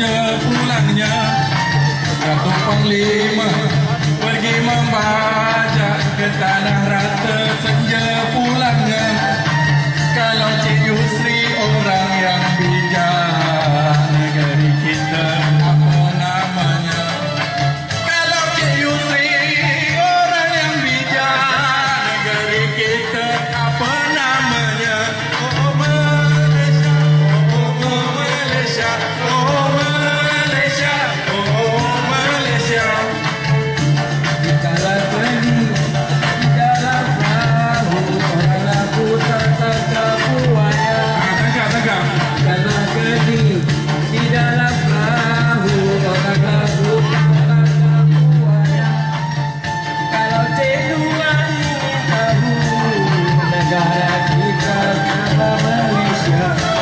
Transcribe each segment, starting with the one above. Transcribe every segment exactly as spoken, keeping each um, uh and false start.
senja pulangnya. Datuk Panglima pergi membajak ke tanah rata senja pulangnya. Kalau Cik Yusri orang yang bijak, negeri kita apa namanya? Kalau Cik Yusri orang yang bijak, negeri kita apa namanya? Oh Malaysia, oh Malaysia, oh Malaysia, oh Malaysia. Di kala pergi di dalam perahu, orang laku tak tangkap buaya. Tegak, tegak. Kala pergi di dalam perahu, orang laku tak tangkap buaya. Kalau ceduan ingin tahu negara kita nama Malaysia.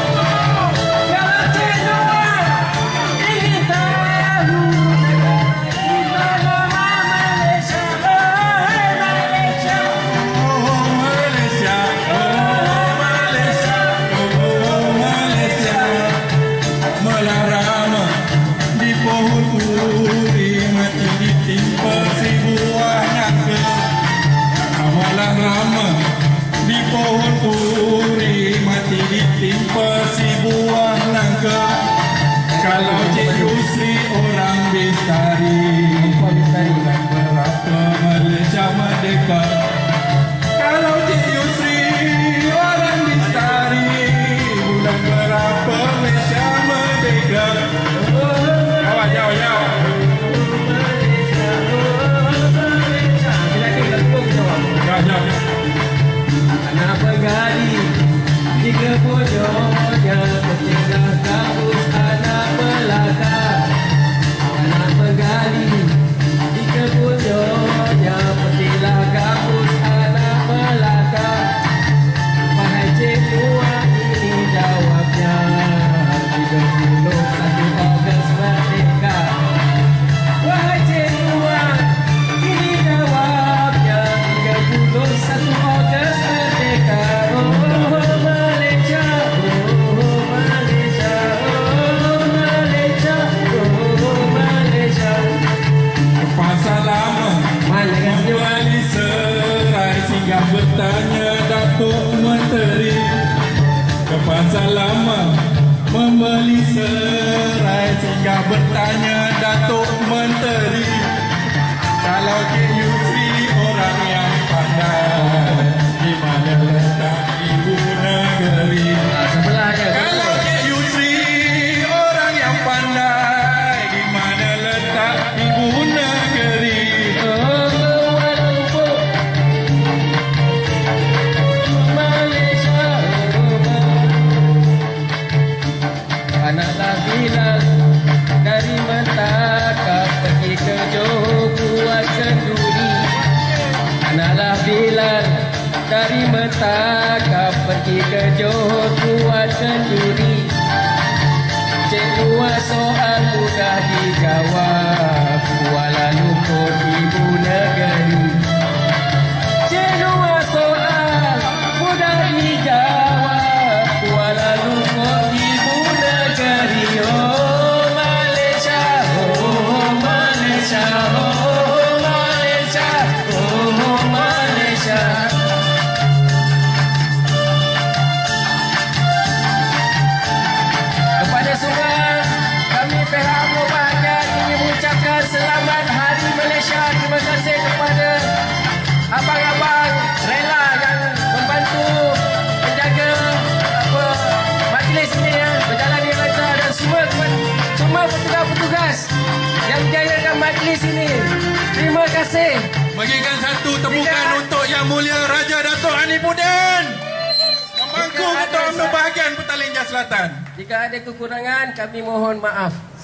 Kalau ceduan ingin tahu negara kita nama Malaysia. Oh Malaysia. Oh Malaysia, oh Malaysia, oh Malaysia. Melarama di pohon puri, mati ditimpa si buah nangka. Melarama di pohon puri, mati ditimpa si buah nangka. Kalau Cik Yusri orang Bestari, bulan berapa Malaysia merdeka? Kalau Cik Yusri orang Bestari, bulan berapa Malaysia merdeka? Jawab, jawab, jawab. Malaysia, oh Malaysia. Bila ni kampung jawab. Jawab, jawab. Anak pegali di kebojongnya, bertingkah kampus anak Melaka. Anak pegali di kebojongnya, bertingkah kampus anak Melaka. Wahai cikguan ini jawabnya, tiga puluh satu Ogos merdeka. Wahai cikguan ini jawabnya, tiga puluh satu Ogos merdeka. Oh Malaysia, oh Malaysia, oh Malaysia, oh Malaysia. Pasal lama membeli serai singgah bertanya Datuk Menteri. Kepasal lama membeli serai singgah bertanya Datuk Menteri. Kalau Cik Yusri orang yang pandai, di mana letak ibu negeri? Sebelahnya. Kalau Cik Yusri orang yang pandai, di mana letak ibu negeri? Oh Kuala Lumpur, Malaysia. Anaklah Bilal dari Mentaka pergi ke Johor buat kenduri. Anaklah Bilal dari Mentaka pergi ke Johor buat kenduri. Cikgu soal mudah dijawab, Kuala Lumpur ibu negeri. Cikgu soal mudah dijawab, Kuala Lumpur ibu negeri. Oh Malaysia, oh Malaysia, oh Malaysia, oh Malaysia. Kepada semua, kami pihak Mubahagian ingin mengucapkan selamat Hari Malaysia. Terima kasih kepada abang-abang rela yang membantu menjaga apa majlis ini ya, berjalan dengan lancar, dan semua semua petugas-petugas yang menjayakan majlis ini. Terima kasih. Bagikan satu tepukan untuk Yang Mulia Raja Datuk Hanifudin, Pemangku Ketua UMNO Bahagian Petaling Jah Selatan. Jika ada kekurangan, kami mohon maaf.